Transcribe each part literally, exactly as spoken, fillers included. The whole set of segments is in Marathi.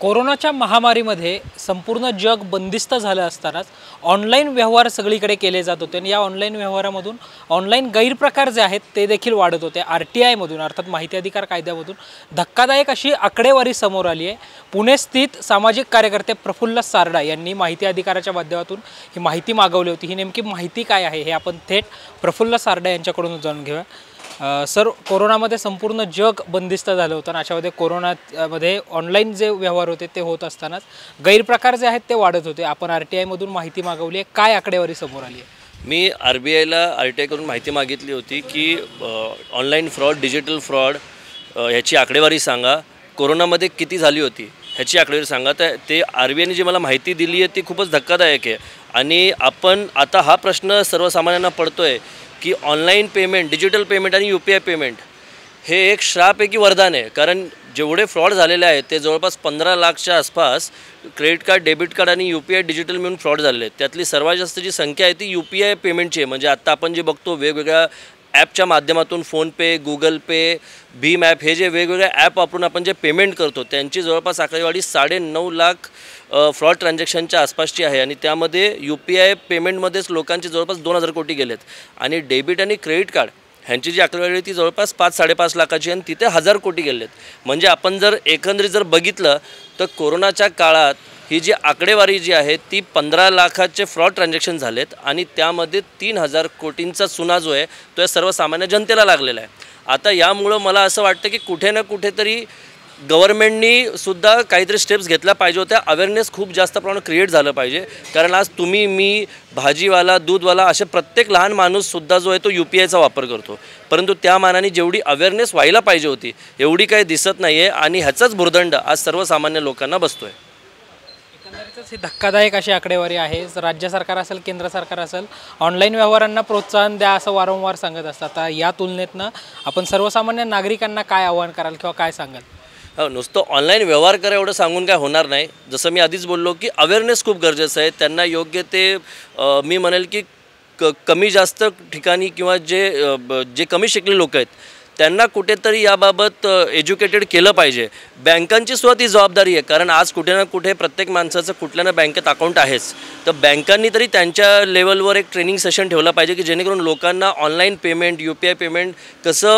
कोरोनाच्या महामारीमध्ये संपूर्ण जग बंदिस्त झालं असतानाच ऑनलाईन व्यवहार सगळीकडे केले जात होते आणि या ऑनलाईन व्यवहारामधून ऑनलाईन गैरप्रकार जे आहेत ते देखील वाढत होते। आर टी आयमधून अर्थात माहिती अधिकार कायद्यामधून धक्कादायक अशी आकडेवारी समोर आली आहे। पुणे स्थित सामाजिक कार्यकर्ते प्रफुल्ल सारडा यांनी माहिती अधिकाराच्या माध्यमातून ही माहिती मागवली होती। ही नेमकी माहिती काय आहे हे आपण थेट प्रफुल्ल सारडा यांच्याकडून जाणून घेऊया। सर, कोरोनामध्ये संपूर्ण जग बंदिस्त झालं होतं आणि अशामध्ये कोरोनामध्ये ऑनलाईन जे व्यवहार होते ते होत असतानाच गैरप्रकार जे आहेत ते वाढत होते। आपण आर टी आयमधून माहिती मागवली आहे, काय आकडेवारी समोर आली आहे? मी आर बी आयला आर टी आयकडून माहिती मागितली होती की ऑनलाईन फ्रॉड, डिजिटल फ्रॉड ह्याची आकडेवारी सांगा, कोरोनामध्ये किती झाली होती ह्याची आकडेवारी सांगा। तर ते आर बी आयने जी मला माहिती दिली आहे ती खूपच धक्कादायक आहे आणि आपण आता हा प्रश्न सर्वसामान्यांना पडतो आहे की ऑनलाईन पेमेंट, डिजिटल पेमेंट आणि यू पी आय पेमेंट हे एक श्राप आहे की वरदान आहे। कारण जेवढे फ्रॉड झालेले आहेत ते जवळपास पंधरा लाखच्या आसपास क्रेडिट कार्ड, डेबिट कार्ड आणि यू पी आय डिजिटल मिळून फ्रॉड झालेले आहेत। त्यातली सर्वात जास्त जी संख्या आहे ती यू पी आय पेमेंटची आहे। म्हणजे आत्ता आपण जे बघतो वेगवेगळ्या ॲपच्या माध्यमातून फोनपे, गुगल पे, भीम ॲप हे जे वेगवेगळे ॲप वापरून आपण जे पेमेंट करतो त्यांची जवळपास आकडेवारी साडे नऊ लाख फ्रॉड ट्रान्झॅक्शनच्या आसपासची आहे आणि त्यामध्ये यू पी आय पेमेंटमध्येच लोकांचे जवळपास दोन हजार कोटी गेलेत आणि डेबिट आणि क्रेडिट कार्ड ह्यांची जी आकडेवारी ती जवळपास पाच साडेपाच लाखाची आणि तिथे हजार कोटी गेलेत। म्हणजे आपण जर एकंदरीत जर बघितलं तर कोरोनाच्या काळात ही जी आकडेवारी जी आहे ती पंधरा लाखाचे फ्रॉड ट्रान्झॅक्शन झालेत आणि त्यामध्ये तीन हजार कोटींचा चुना जो आहे तो या सर्वसामान्य जनतेला लागलेला आहे। आता यामुळं मला असं वाटतं की कुठे ना कुठेतरी गव्हर्नमेंटनी सुद्धा काहीतरी स्टेप्स घेतल्या पाहिजे होत्या। अवेअरनेस खूप जास्त प्रमाणात क्रिएट झालं पाहिजे, कारण आज तुम्ही, मी, भाजीवाला, दूधवाला असे प्रत्येक लहान माणूससुद्धा जो आहे तो यू पी आयचा वापर करतो, परंतु त्या मानाने जेवढी अवेअरनेस व्हायला पाहिजे होती एवढी काही दिसत नाही आहे आणि ह्याचाच भुर्दंड आज सर्वसामान्य लोकांना बसतो आहे। एकंदरीतच ही धक्कादायक अशी आकडेवारी आहे। राज्य सरकार असेल, केंद्र सरकार असेल, ऑनलाईन व्यवहारांना प्रोत्साहन द्या असं वारंवार सांगत असतात। आता या तुलनेतनं आपण सर्वसामान्य नागरिकांना काय आवाहन कराल किंवा काय सांगाल? हो, नुसतं ऑनलाईन व्यवहार करा एवढं सांगून काय होणार नाही। जसं मी आधीच बोललो की अवेअरनेस खूप गरजेचं आहे। त्यांना योग्य ते मी म्हणेल की क कमी जास्त ठिकाणी किंवा जे जे कमी शिकलेले लोक आहेत त्यांना कुठेतरी याबाबत एज्युकेटेड केलं पाहिजे। बँकांची सुद्धा ती जबाबदारी आहे, कारण आज कुठे ना कुठे प्रत्येक माणसाचं कुठल्या ना बँकेत अकाउंट आहेच, तर बँकांनी तरी त्यांच्या लेवलवर एक ट्रेनिंग सेशन ठेवलं पाहिजे की जेणेकरून लोकांना online payment, U P I payment कसं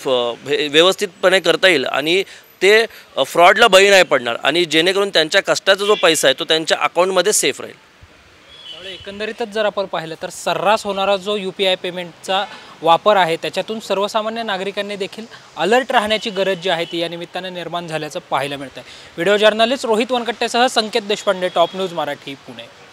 व्यवस्थितपणे करता येईल आणि ते फ्रॉडला बळी नाही पडणार आणि जेणेकरून त्यांच्या कष्टाचा जो पैसा आहे तो त्यांच्या अकाउंटमध्ये सेफ राहील। त्यामुळे एकंदरीतच जर आपण पाहिलं तर सर्रास होणारा जो यू पी आय पेमेंटचा वापर आहे त्याच्यातून सर्वसामान्य नागरिकांनी देखील अलर्ट राहण्याची गरज जी आहे ती या निमित्ताने निर्माण झाल्याचं पाहायला मिळतं आहे। व्हिडिओ जर्नलिस्ट रोहित वनकट्टेसह संकेत देशपांडे, टॉप न्यूज मराठी, पुणे।